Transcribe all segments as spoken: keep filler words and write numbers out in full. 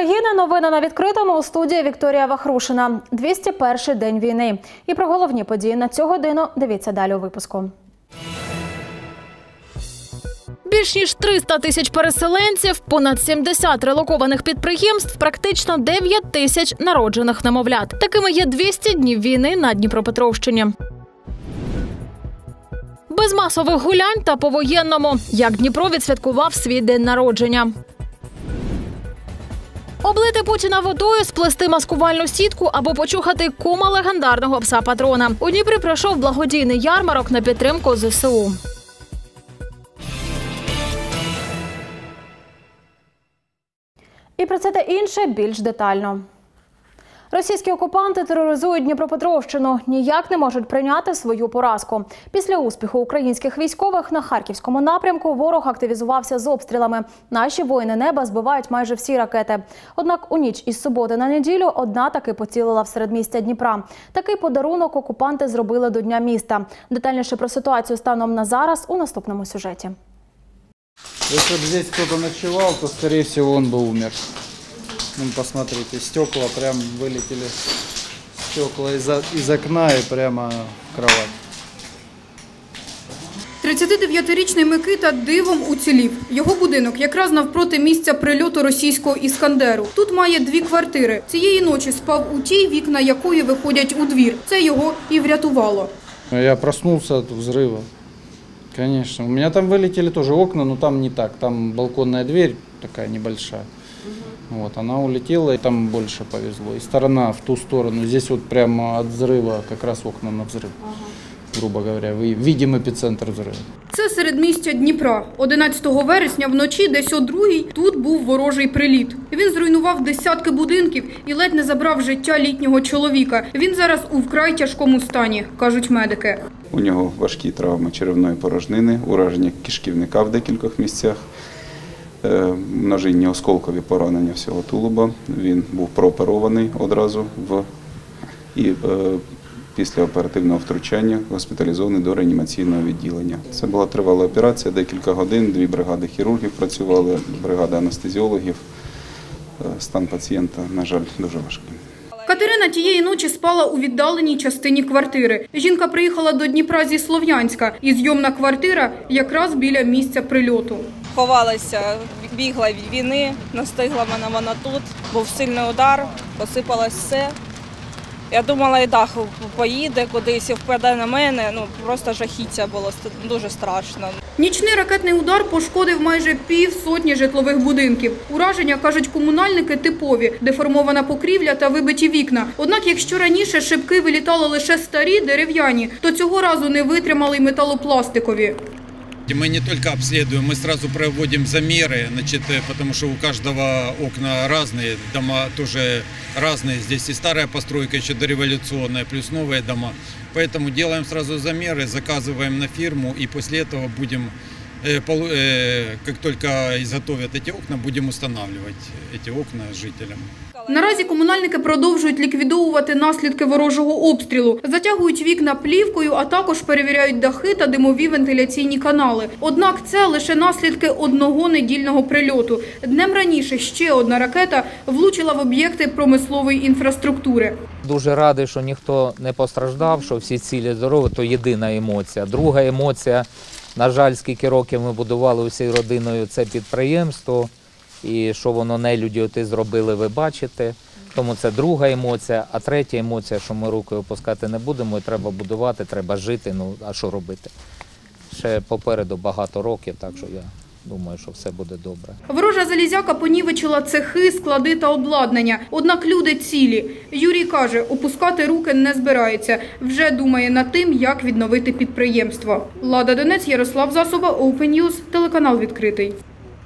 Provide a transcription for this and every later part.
України. Новини на відкритому. У студії Вікторія Вахрушина. двісті перший день війни. І про головні події на цю годину дивіться далі у випуску. Більш ніж триста тисяч переселенців, понад сімдесят релокованих підприємств, практично дев'ять тисяч народжених немовлят. Такими є двісті днів війни на Дніпропетровщині. Без масових гулянь та по-воєнному. Як Дніпро відсвяткував свій день народження. Облити Путіна водою, сплести маскувальну сітку або почухати кума легендарного пса-патрона. У Дніпрі пройшов благодійний ярмарок на підтримку зе се у. І про це та інше більш детально. Російські окупанти тероризують Дніпропетровщину, ніяк не можуть прийняти свою поразку. Після успіху українських військових на Харківському напрямку ворог активізувався з обстрілами. Наші воїни неба збивають майже всі ракети. Однак у ніч із суботи на неділю одна таки поцілила в середмістя Дніпра. Такий подарунок окупанти зробили до Дня міста. Детальніше про ситуацію станом на зараз у наступному сюжеті. Если бы здесь кто-то ночевал, то, скорее всего, он бы умер. Ну, посмотрите, стекла прям вылетели, стекла из, из окна и прямо в кровать. тридцятидев'ятирічний Микита дивом уцілів. Його будинок якраз навпроти місця прильоту російського «Іскандеру». Тут має дві квартири. Цієї ночі спав у тій, вікна якої виходять у двір. Це його і врятувало. Я проснулся от взрыва. Конечно. У меня там вылетели тоже окна, но там не так. Там балконная дверь такая небольшая. Вот, она улетела, и там больше повезло. И сторона в ту сторону. Здесь вот прямо от взрыва как раз окна на взрыв. Грубо говоря, видим епіцентр взриву. Це середмістя Дніпра. одинадцятого вересня вночі, десь о другій, тут був ворожий приліт. Він зруйнував десятки будинків і ледь не забрав життя літнього чоловіка. Він зараз у вкрай тяжкому стані, кажуть медики. У нього важкі травми черевної порожнини, ураження кишківника в декількох місцях, множинні осколкові поранення всього тулуба. Він був прооперований одразу в і після оперативного втручання госпіталізований до реанімаційного відділення. Це була тривала операція, декілька годин, дві бригади хірургів працювали, бригада анестезіологів. Стан пацієнта, на жаль, дуже важкий. Катерина тієї ночі спала у віддаленій частині квартири. Жінка приїхала до Дніпра зі Слов'янська, і зйомна квартира якраз біля місця прильоту. Ховалася, бігла від війни, настигла мене вона тут, був сильний удар, посипалось все. Я думала, і дах поїде кудись і впаде на мене, ну просто жахіття було, дуже страшно. Нічний ракетний удар пошкодив майже пів сотні житлових будинків. Ураження, кажуть комунальники, типові – деформована покрівля та вибиті вікна. Однак, якщо раніше шибки вилітали лише старі, дерев'яні, то цього разу не витримали й металопластикові. Мы не только обследуем, мы сразу проводим замеры, значит, потому что у каждого окна разные, дома тоже разные. Здесь и старая постройка, еще дореволюционная, плюс новые дома. Поэтому делаем сразу замеры, заказываем на фирму и после этого будем, как только изготовят эти окна, будем устанавливать эти окна жителям. Наразі комунальники продовжують ліквідовувати наслідки ворожого обстрілу. Затягують вікна плівкою, а також перевіряють дахи та димові вентиляційні канали. Однак це лише наслідки одного недільного прильоту. Днем раніше ще одна ракета влучила в об'єкти промислової інфраструктури. Дуже радий, що ніхто не постраждав, що всі цілі здорові, то єдина емоція. Друга емоція, на жаль, скільки років ми будували усією родиною це підприємство. І що воно нелюдяти зробили, ви бачите. Тому це друга емоція. А третя емоція, що ми руки опускати не будемо, і треба будувати, треба жити, ну а що робити? Ще попереду багато років, так що я думаю, що все буде добре. Ворожа залізяка понівечила цехи, склади та обладнання. Однак люди цілі. Юрій каже, опускати руки не збирається. Вже думає над тим, як відновити підприємство. Лада Донець, Ярослав Засоба, Open News, телеканал «Відкритий».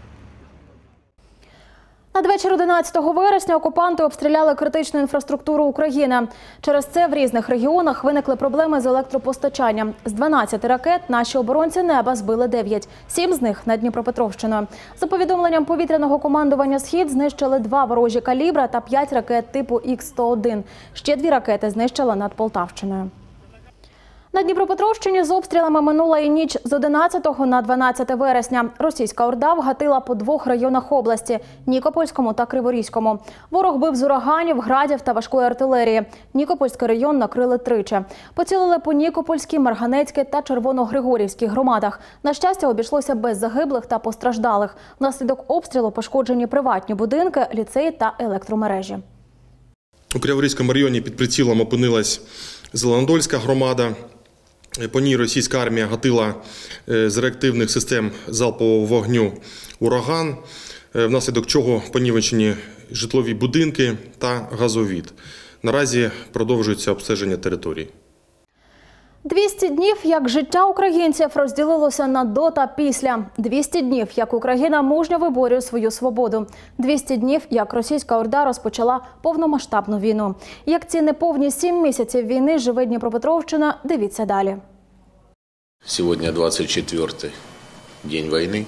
Надвечір одинадцятого вересня окупанти обстріляли критичну інфраструктуру України. Через це в різних регіонах виникли проблеми з електропостачанням. З дванадцяти ракет наші оборонці неба збили дев'ять. Сім з них над Дніпропетровщиною. За повідомленням повітряного командування «Схід» знищили два ворожі калібра та п'ять ракет типу ікс сто один. Ще дві ракети знищили над Полтавщиною. На Дніпропетровщині з обстрілами минула і ніч з одинадцятого на дванадцяте вересня. Російська орда вгатила по двох районах області – Нікопольському та Криворізькому. Ворог бив з ураганів, градів та важкої артилерії. Нікопольський район накрили тричі. Поцілили по Нікопольській, Марганецькій та Червоногригорівській громадах. На щастя, обійшлося без загиблих та постраждалих. Внаслідок обстрілу пошкоджені приватні будинки, ліцеї та електромережі. У Криворізькому районі під прицілом опинилась Зеленодольська громада. По ній російська армія гатила з реактивних систем залпового вогню «Ураган», внаслідок чого понівечені житлові будинки та газовід. Наразі продовжується обстеження території. двісті днів, як життя українців розділилося на до та після. двісті днів, як Україна мужньо виборює свою свободу. двісті днів, як російська орда розпочала повномасштабну війну. Як ці неповні сім місяців війни живе Дніпропетровщина, дивіться далі. Сегодня двадцать четвёртый день войны.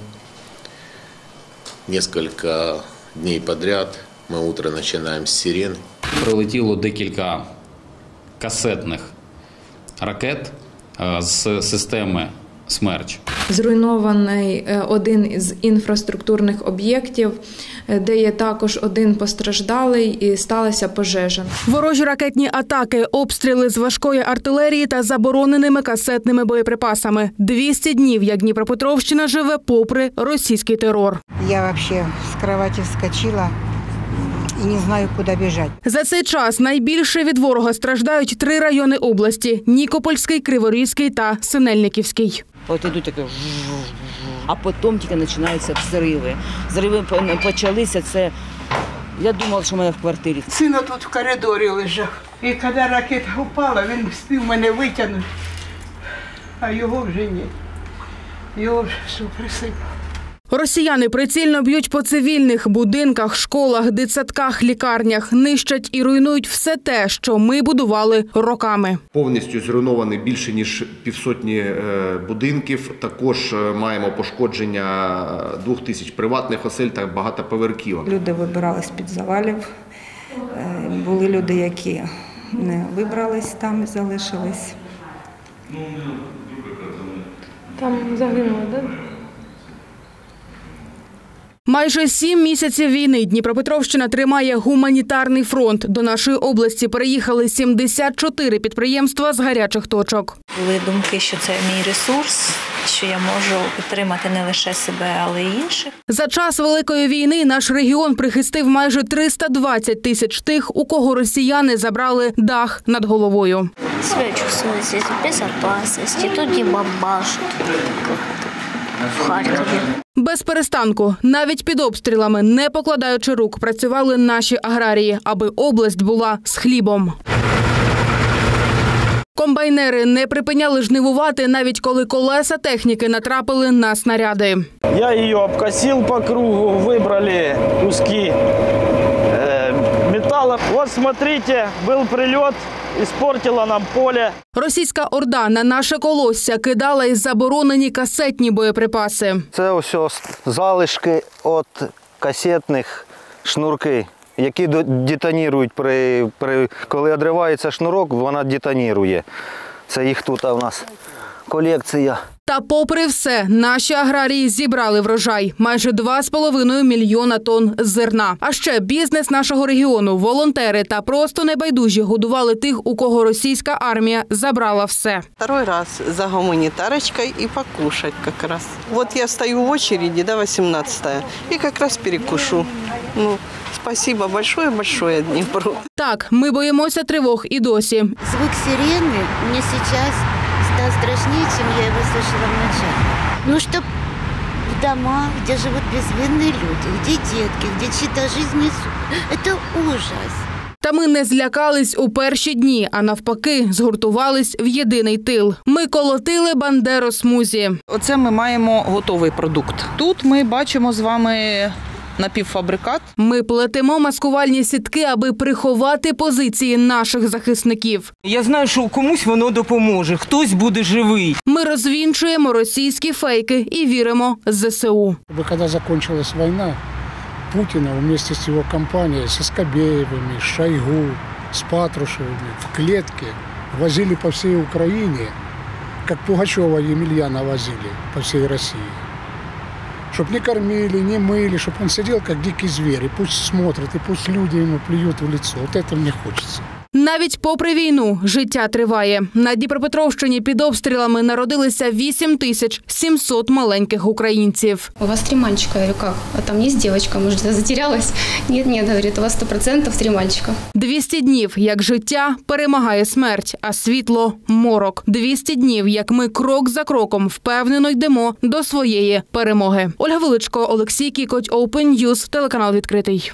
Несколько дней подряд мы утро начинаем с сирен. Прилетіло декілька касетних ракет з системи «Смерч». Зруйнований один із інфраструктурних об'єктів, де є також один постраждалий, і сталася пожежа. Ворожі ракетні атаки, обстріли з важкої артилерії та забороненими касетними боєприпасами. двісті днів, як Дніпропетровщина живе попри російський терор. Я взагалі з кроваті вскочила і не знаю, куди біжати. За цей час найбільше від ворога страждають три райони області – Нікопольський, Криворізький та Синельниківський. От ідуть таке, а потім тільки починаються взриви. Взриви почалися, це, я думала, що в мене в квартирі. Син тут в коридорі лежав. І коли ракета впала, він встиг мене витягнути, а його вже ні. Його вже все присипало. Росіяни прицільно б'ють по цивільних будинках, школах, дитсадках, лікарнях. Нищать і руйнують все те, що ми будували роками. Повністю зруйновані більше ніж півсотні будинків. Також маємо пошкодження двох тисяч приватних осель та багатоповерхівок. Люди вибирались з-під завалів. Були люди, які не вибрались там і залишились. Там загинули, так? Майже сім місяців війни Дніпропетровщина тримає гуманітарний фронт. До нашої області переїхали сімдесят чотири підприємства з гарячих точок. Були думки, що це мій ресурс, що я можу підтримати не лише себе, але й інших. За час Великої війни наш регіон прихистив майже триста двадцять тисяч тих, у кого росіяни забрали дах над головою. Себе чувствую здесь в безопасности, тут не бомбашут, в Харкові. Без перестанку, навіть під обстрілами, не покладаючи рук, працювали наші аграрії, аби область була з хлібом. Комбайнери не припиняли жнивувати, навіть коли колеса техніки натрапили на снаряди. Я її обкосив по кругу, вибрали куски металу. Ось, смотрите, був прильот. Іспортила нам поле. Російська орда на наше колосся кидала із заборонені касетні боєприпаси. Це ось залишки від касетних шнурки, які детонірують, при, при, коли відривається шнурок, вона детонірує. Це їх тут у нас колекція. Та попри все, наші аграрії зібрали врожай – майже два з половиною мільйона тонн зерна. А ще бізнес нашого регіону, волонтери та просто небайдужі годували тих, у кого російська армія забрала все. Второй раз за гуманитарочкой и покушать как раз. Вот я стою в очереди, да, восемнадцатая, и как раз перекушу. Ну, спасибо большое-большое Дніпру. Так, ми боїмося тривог і досі. Звук сирены мне сейчас стал страшнее, чем я его слышала вначале. Ну, чтоб в домах, где живут безвинные люди, где детки, где чьи-то жизни несут. Это ужас. Та ми не злякались у перші дні, а навпаки, згуртувались в єдиний тил. Ми колотили бандеросмузі. Оце ми маємо готовий продукт. Тут ми бачимо з вами напівфабрикат. Ми плетемо маскувальні сітки, аби приховати позиції наших захисників. Я знаю, що комусь воно допоможе, хтось буде живий. Ми розвінчуємо російські фейки і віримо зе се у. Коли закінчилась війна, Путина вместе с его компанией, со Скобеевыми, с Шойгу, с Патрушевыми в клетке возили по всей Украине как Пугачева Емельяна возили по всей России. Чтоб не кормили, не мыли, чтобы он сидел как дикий зверь, и пусть смотрит, и пусть люди ему плюют в лицо. Вот это мне хочется. Навіть попри війну життя триває. На Дніпропетровщині під обстрілами народилися вісім тисяч сімсот маленьких українців. У вас три мальчика, я говорю, как? А там есть девочка, может, затерялась? Нет, нет, говорит, у вас сто процентов три мальчика. двісті днів, як життя перемагає смерть, а світло – морок. двісті днів, як ми крок за кроком впевнено йдемо до своєї перемоги. Ольга Величко, Олексій Кікоть, Open News, телеканал «Відкритий».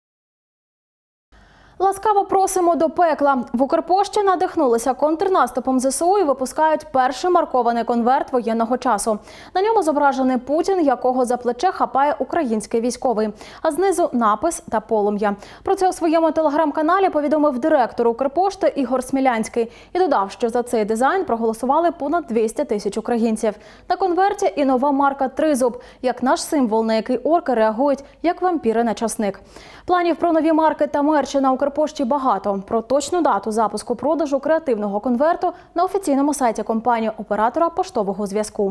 Ласкаво просимо до пекла. В Укрпошті надихнулися контрнаступом зе се у і випускають перший маркований конверт воєнного часу. На ньому зображений Путін, якого за плече хапає український військовий. А знизу напис та полум'я. Про це у своєму телеграм-каналі повідомив директор Укрпошти Ігор Смілянський. І додав, що за цей дизайн проголосували понад двісті тисяч українців. На конверті і нова марка «Тризуб», як наш символ, на який орки реагують, як вампіри на часник. Планів про нові марки та мерчі на Укрпошті багато. Про точну дату запуску продажу креативного конверту на офіційному сайті компанії оператора поштового зв'язку.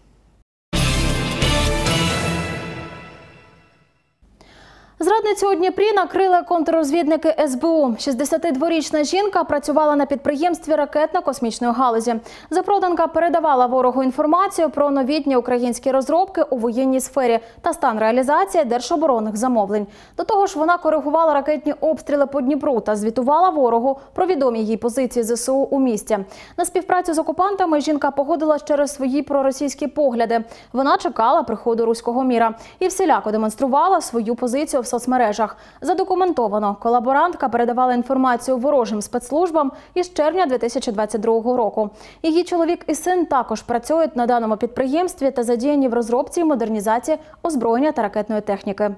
Зрадницю у Дніпрі накрили контррозвідники ес бе у. шістдесятидворічна жінка працювала на підприємстві ракетно-космічної галузі. Запроданка передавала ворогу інформацію про новітні українські розробки у воєнній сфері та стан реалізації держоборонних замовлень. До того ж, вона коригувала ракетні обстріли по Дніпру та звітувала ворогу про відомі їй позиції зе се у у місті. На співпрацю з окупантами жінка погодилась через свої проросійські погляди. Вона чекала приходу руського міра і всіляко демонструвала свою позицію в соцмережах. Задокументовано, колаборантка передавала інформацію ворожим спецслужбам із червня дві тисячі двадцять другого року. Її чоловік і син також працюють на даному підприємстві та задіяні в розробці і модернізації озброєння та ракетної техніки.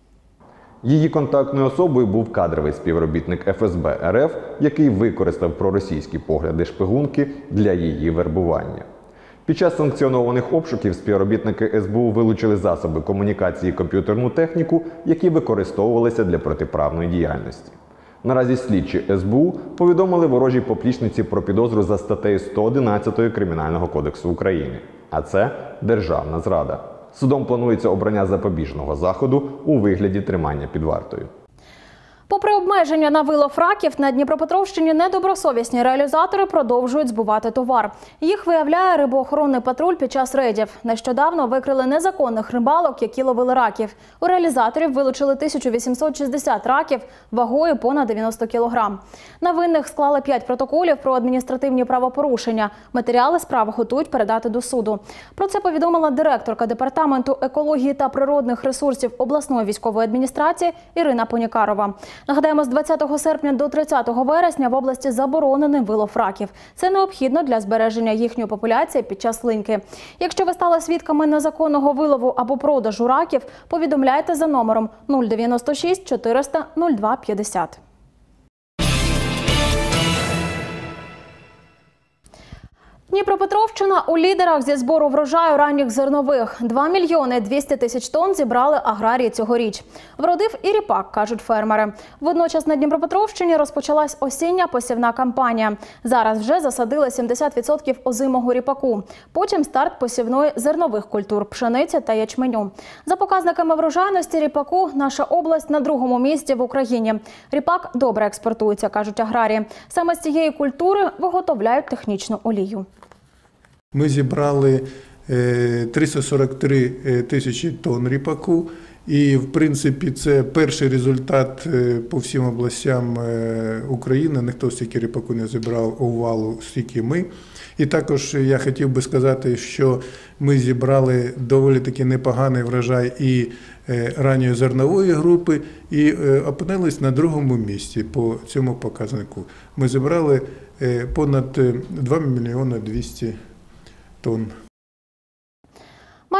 Її контактною особою був кадровий співробітник еф ес бе ер еф, який використав проросійські погляди шпигунки для її вербування. Під час санкціонованих обшуків співробітники ес бе у вилучили засоби комунікації і комп'ютерну техніку, які використовувалися для протиправної діяльності. Наразі слідчі ес бе у повідомили ворожій поплічниці про підозру за статтею сто одинадцять Кримінального кодексу України. А це державна зрада. Судом планується обрання запобіжного заходу у вигляді тримання під вартою. Попри обмеження на вилов раків, на Дніпропетровщині недобросовісні реалізатори продовжують збувати товар. Їх виявляє рибоохоронний патруль під час рейдів. Нещодавно викрили незаконних рибалок, які ловили раків. У реалізаторів вилучили тисячу вісімсот шістдесят раків вагою понад дев'яносто кілограм. На винних склали п'ять протоколів про адміністративні правопорушення. Матеріали справи готують передати до суду. Про це повідомила директорка Департаменту екології та природних ресурсів обласної військової адміністрації Ірина Понікарова. Нагадаємо, з двадцятого серпня до тридцятого вересня в області заборонений вилов раків. Це необхідно для збереження їхньої популяції під час линьки. Якщо ви стали свідками незаконного вилову або продажу раків, повідомляйте за номером нуль дев'яносто шість чотириста нуль два п'ятдесят. Дніпропетровщина у лідерах зі збору врожаю ранніх зернових. два мільйони двісті тисяч тонн зібрали аграрії цьогоріч. Вродив і ріпак, кажуть фермери. Водночас на Дніпропетровщині розпочалась осіння посівна кампанія. Зараз вже засадили сімдесят відсотків озимого ріпаку. Потім старт посівної зернових культур – пшениці та ячменю. За показниками врожайності ріпаку наша область на другому місці в Україні. Ріпак добре експортується, кажуть аграрії. Саме з цієї культури виготовляють технічну олію. Ми зібрали триста сорок три тисячі тонн ріпаку. І, в принципі, це перший результат по всім областям України. Ніхто стільки ріпаку не зібрав у валу, стільки ми. І також я хотів би сказати, що ми зібрали доволі таки непоганий врожай і ранньої зернової групи, і опинились на другому місці по цьому показнику. Ми зібрали понад два мільйони двісті тонн.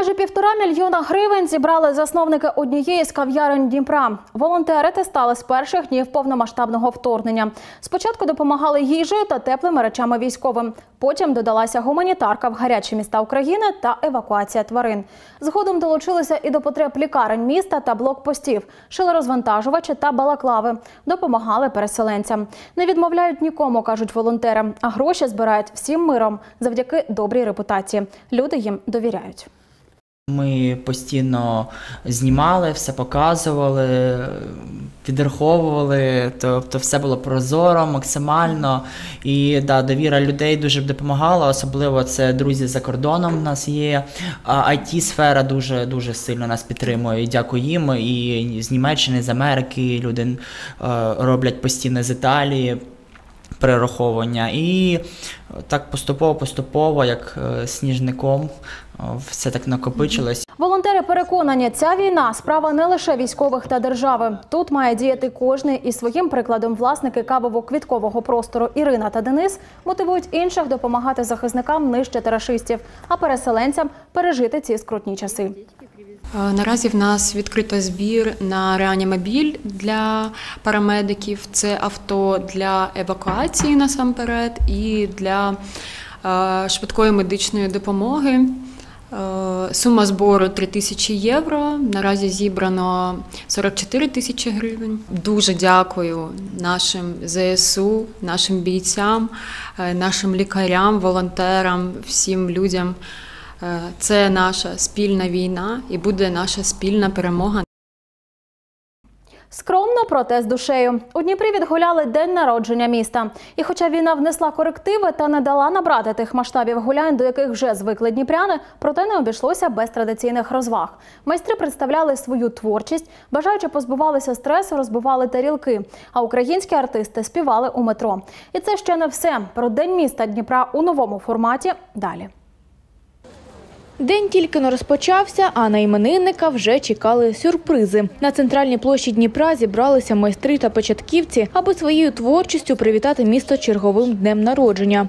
Майже півтора мільйона гривень зібрали засновники однієї з кав'ярень Дніпра. Волонтери тестали з перших днів повномасштабного вторгнення. Спочатку допомагали їжею та теплими речами військовим. Потім додалася гуманітарка в гарячі міста України та евакуація тварин. Згодом долучилися і до потреб лікарень міста та блокпостів, шили розвантажувачі та балаклави. Допомагали переселенцям. Не відмовляють нікому, кажуть волонтери, а гроші збирають всім миром завдяки добрій репутації. Люди їм довіряють. Ми постійно знімали, все показували, підраховували, тобто все було прозоро, максимально. І да, довіра людей дуже допомагала, особливо це друзі за кордоном в нас є. А ай ті-сфера дуже, дуже сильно нас підтримує. І дякую їм, і з Німеччини, з Америки люди е, роблять постійно з Італії перераховування. І так поступово-поступово, як сніжником, все так накопичилось. Волонтери переконані, ця війна – справа не лише військових та держави. Тут має діяти кожний, і своїм прикладом власники кавово-квіткового простору Ірина та Денис мотивують інших допомагати захисникам нищити рашистів, а переселенцям пережити ці скрутні часи. Наразі в нас відкрито збір на реанімобіль для парамедиків. Це авто для евакуації насамперед і для швидкої медичної допомоги. Сума збору три тисячі євро, наразі зібрано сорок чотири тисячі гривень. Дуже дякую нашим зе ес у, нашим бійцям, нашим лікарям, волонтерам, всім людям. Це наша спільна війна і буде наша спільна перемога. Скромно, проте з душею. У Дніпрі відгуляли день народження міста. І хоча війна внесла корективи та не дала набрати тих масштабів гулянь, до яких вже звикли дніпряни, проте не обійшлося без традиційних розваг. Майстри представляли свою творчість, бажаючи позбувалися стресу, розбивали тарілки. А українські артисти співали у метро. І це ще не все. Про День міста Дніпра у новому форматі далі. День тільки не розпочався, а на іменинника вже чекали сюрпризи. На центральній площі Дніпра зібралися майстри та початківці, аби своєю творчістю привітати місто черговим днем народження.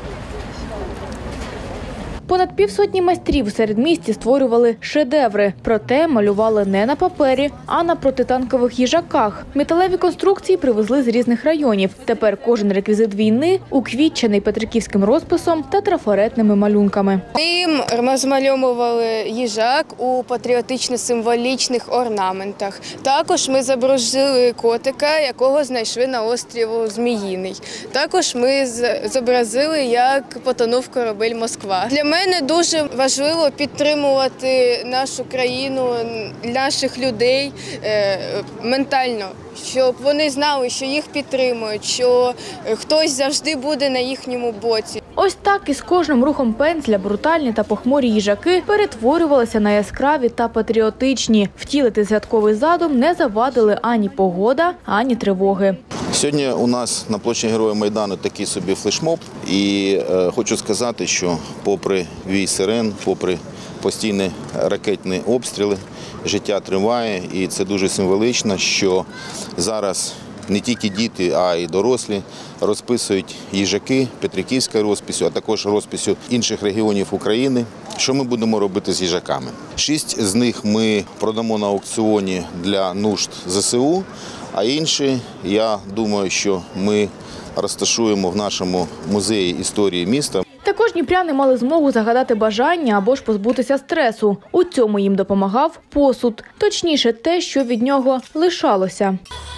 Понад півсотні майстрів у середмісті створювали шедеври. Проте малювали не на папері, а на протитанкових їжаках. Металеві конструкції привезли з різних районів. Тепер кожен реквізит війни уквітчений петриківським розписом та трафаретними малюнками. Ним розмальовували їжак у патріотично-символічних орнаментах. Також ми зобразили котика, якого знайшли на острові Зміїний. Також ми зобразили, як потонув корабель «Москва». Для мене Для мене дуже важливо підтримувати нашу країну, наших людей е, ментально, щоб вони знали, що їх підтримують, що хтось завжди буде на їхньому боці. Ось так із кожним рухом пензля брутальні та похмурі їжаки перетворювалися на яскраві та патріотичні. Втілити святковий задум не завадили ані погода, ані тривоги. Сьогодні у нас на площі Героїв Майдану такий собі флешмоб. І е, хочу сказати, що попри вій сирен, попри постійні ракетні обстріли, життя триває. І це дуже символічно, що зараз не тільки діти, а й дорослі розписують їжаки петриківською розписю, а також розписю інших регіонів України. Що ми будемо робити з їжаками? Шість з них ми продамо на аукціоні для нужд зе ес у, а інші, я думаю, що ми розташуємо в нашому музеї історії міста. Також дніпряни мали змогу загадати бажання або ж позбутися стресу. У цьому їм допомагав посуд, точніше те, що від нього лишалося.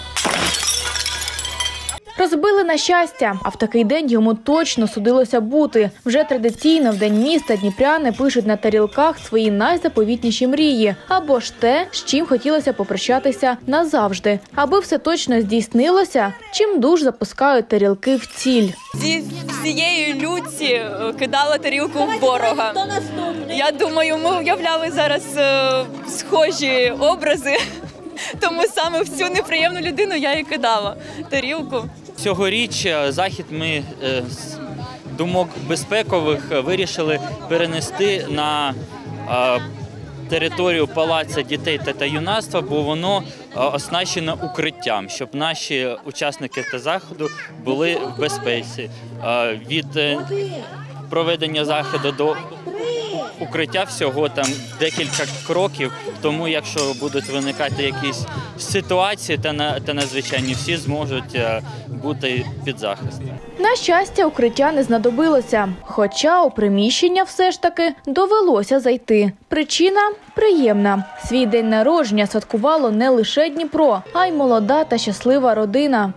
Розбили на щастя, а в такий день йому точно судилося бути. Вже традиційно в День міста дніпряни пишуть на тарілках свої найзаповітніші мрії. Або ж те, з чим хотілося попрощатися назавжди. Аби все точно здійснилося, чим дуж запускають тарілки в ціль. Зі всієї люті кидала тарілку в ворога. Я думаю, ми уявляли зараз е, схожі образи. Тому саме в цю неприємну людину я і кидала тарілку. Цьогоріч захід ми з думок безпекових вирішили перенести на територію Палацу дітей та юнацтва, бо воно оснащено укриттям, щоб наші учасники та заходу були в безпеці. Від проведення заходу до укриття всього там декілька кроків, тому якщо будуть виникати якісь ситуації та, на, та надзвичайні, всі зможуть бути під захистом. На щастя, укриття не знадобилося, хоча у приміщення все ж таки довелося зайти. Причина – приємна. Свій день народження святкувало не лише Дніпро, а й молода та щаслива родина.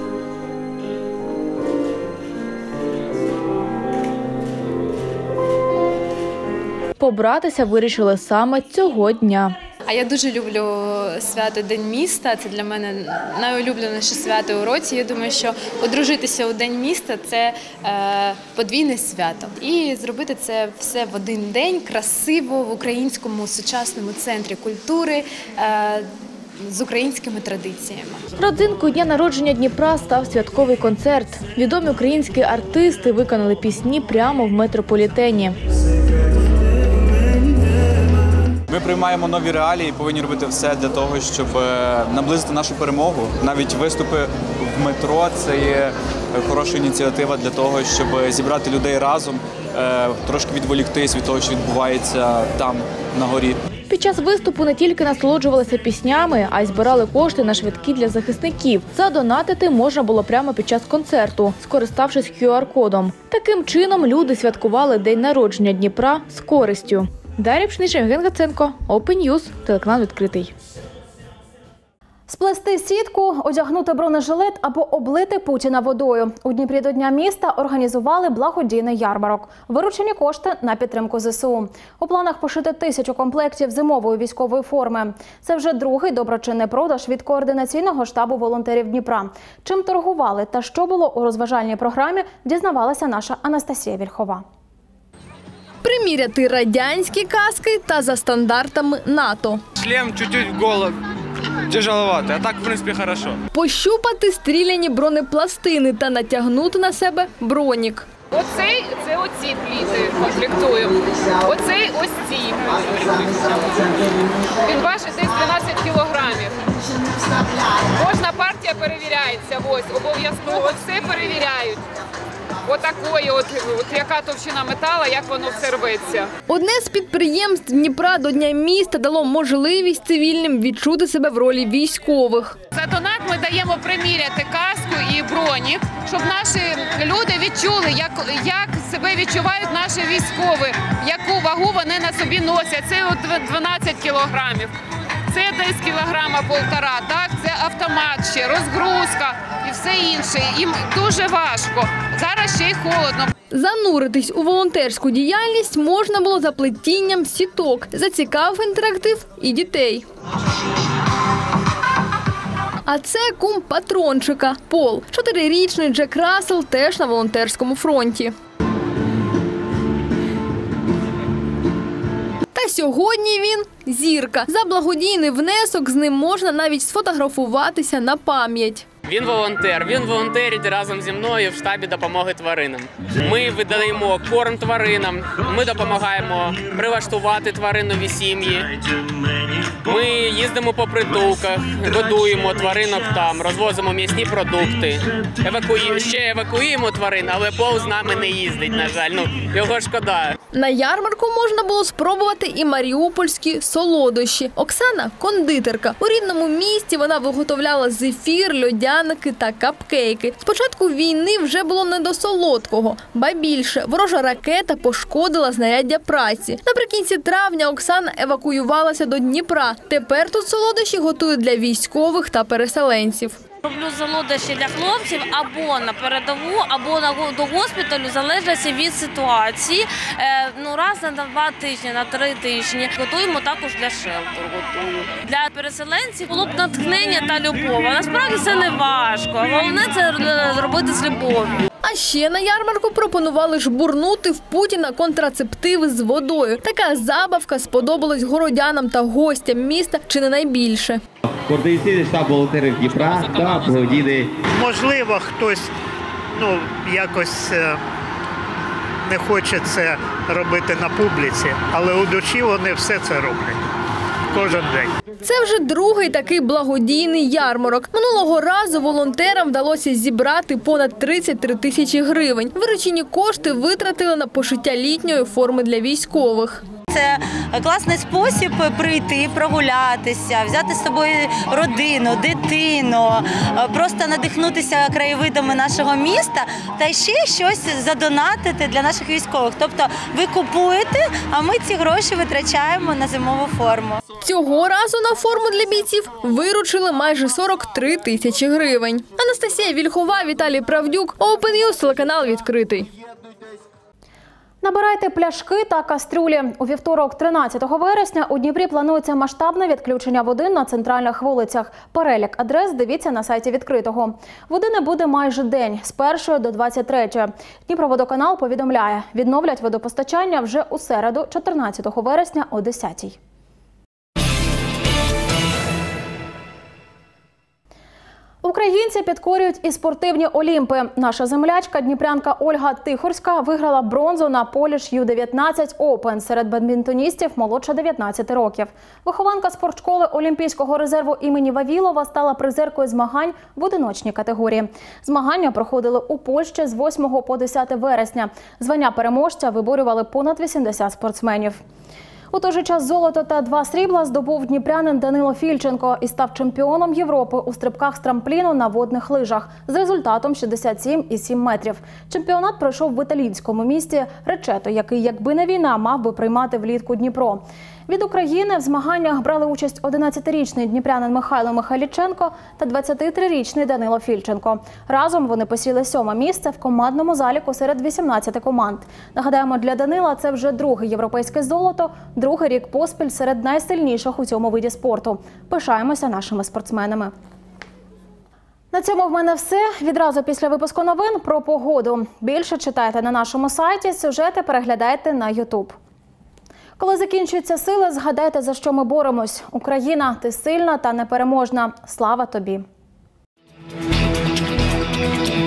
Побратися вирішили саме цього дня. А я дуже люблю свято День міста. Це для мене найулюбленіше свято у році. Я думаю, що одружитися у День міста – це е, подвійне свято. І зробити це все в один день, красиво, в українському сучасному центрі культури, е, з українськими традиціями. Родзинкою дня народження Дніпра став святковий концерт. Відомі українські артисти виконали пісні прямо в метрополітені. Ми приймаємо нові реалії і повинні робити все для того, щоб наблизити нашу перемогу. Навіть виступи в метро – це є хороша ініціатива для того, щоб зібрати людей разом, трошки відволіктись від того, що відбувається там, на горі. Під час виступу не тільки насолоджувалися піснями, а й збирали кошти на швидкі для захисників. Задонатити можна було прямо під час концерту, скориставшись кю ар-кодом. Таким чином люди святкували день народження Дніпра з користю. Дар'я Пшенична, Євген Гаценко, Open News, телеканал «Відкритий». Сплести сітку, одягнути бронежилет або облити Путіна водою. У Дніпрі до Дня міста організували благодійний ярмарок. Виручені кошти на підтримку зе се у. У планах пошити тисячу комплектів зимової військової форми. Це вже другий доброчинний продаж від координаційного штабу волонтерів Дніпра. Чим торгували та що було у розважальній програмі, дізнавалася наша Анастасія Вільхова. Приміряти радянські каски та за стандартами НАТО. Шлем чуть-чуть в голову. Тяжеловато, а так, в принципі, хорошо. Пощупати стріляні бронепластини та натягнути на себе бронік. Оцей, це оці пліти комплектуємо. Оцей ось ці комплектуються. Він важить десь дванадцять кілограмів. Кожна партія перевіряється, ось, обов'язково все перевіряють. Отакої, от, от яка товщина метала, як воно все рветься. Одне з підприємств Дніпра до Дня міста дало можливість цивільним відчути себе в ролі військових. За донат ми даємо приміряти каску і бронік, щоб наші люди відчули, як, як себе відчувають наші військові, яку вагу вони на собі носять. Це от дванадцять кілограмів. Це десь кілограма полтора, так? Це автомат ще, розгрузка і все інше. Їм дуже важко. Зараз ще й холодно. Зануритись у волонтерську діяльність можна було за плетінням сіток. Зацікавив інтерактив і дітей. А це кум патрончика – Пол. Чотирирічний Джек Рассел теж на волонтерському фронті. Та сьогодні він – зірка. За благодійний внесок з ним можна навіть сфотографуватися на пам'ять. Він волонтер, він волонтерить разом зі мною в штабі допомоги тваринам. Ми видаємо корм тваринам, ми допомагаємо прилаштувати тваринові сім'ї. Ми їздимо по притулках, годуємо тваринок там, розвозимо м'ясні продукти. Евакуї... Ще евакуюємо тварин, але Пол з нами не їздить, на жаль, ну, його шкода. На ярмарку можна було спробувати і маріупольські солодощі. Оксана – кондитерка. У рідному місті вона виготовляла зефір, льодяники та капкейки. З початку війни вже було не до солодкого. Ба більше, ворожа ракета пошкодила знаряддя праці. Наприкінці травня Оксана евакуювалася до Дніпра. Тепер тут солодощі готують для військових та переселенців. Роблю солодощі для хлопців або на передову, або на, до госпіталю, залежить від ситуації. Е, ну, раз на два тижні, на три тижні. Готуємо також для шелтеру. Готую. Для переселенців було б натхнення та любов. А насправді це не важко. Головне це робити з любов'ю. А ще на ярмарку пропонували жбурнути в Путіна контрацептиви з водою. Така забавка сподобалась городянам та гостям міста чи не найбільше. Координаційний штаб волонтерів Дніпра та благодійний. Можливо, хтось ну, якось не хоче це робити на публіці, але у душі вони все це роблять. кожен день. Це вже другий такий благодійний ярмарок. Минулого разу волонтерам вдалося зібрати понад тридцять три тисячі гривень. Виручені кошти витратили на пошиття літньої форми для військових. Це класний спосіб прийти, прогулятися, взяти з собою родину, дитину, просто надихнутися краєвидами нашого міста та ще щось задонатити для наших військових. Тобто ви купуєте, а ми ці гроші витрачаємо на зимову форму. Цього разу на форму для бійців виручили майже сорок три тисячі гривень. Анастасія Вільхова, Віталій Правдюк, Open News, телеканал «Відкритий». Набирайте пляшки та кастрюлі. У вівторок, тринадцятого вересня, у Дніпрі планується масштабне відключення води на центральних вулицях. Перелік адрес дивіться на сайті «Відкритого». Води не буде майже день, з першої до двадцять третьої. Дніпроводоканал повідомляє, відновлять водопостачання вже у середу, чотирнадцятого вересня о десятій. Українці підкорюють і спортивні Олімпи. Наша землячка, дніпрянка Ольга Тихорська, виграла бронзу на Polish ю дев'ятнадцять Open серед бадмінтоністів молодше дев'ятнадцяти років. Вихованка спортшколи Олімпійського резерву імені Вавілова стала призеркою змагань в одиночній категорії. Змагання проходили у Польщі з восьмого по десяте вересня. Звання переможця виборювали понад вісімдесят спортсменів. У той же час золото та два срібла здобув дніпрянин Данило Фільченко і став чемпіоном Європи у стрибках з трампліну на водних лижах з результатом шістдесят сім і сім метрів. Чемпіонат пройшов в італійському місті Речето, який, якби не війна, мав би приймати влітку Дніпро. Від України в змаганнях брали участь одинадцятирічний дніпрянин Михайло Михайліченко та двадцятитрирічний Данило Фільченко. Разом вони посіли сьоме місце в командному заліку серед вісімнадцяти команд. Нагадаємо, для Данила це вже друге європейське золото, другий рік поспіль серед найсильніших у цьому виді спорту. Пишаємося нашими спортсменами. На цьому в мене все. Відразу після випуску новин про погоду. Більше читайте на нашому сайті, сюжети переглядайте на ютуб. Коли закінчуються сили, згадайте, за що ми боремось. Україна, ти сильна та непереможна. Слава тобі!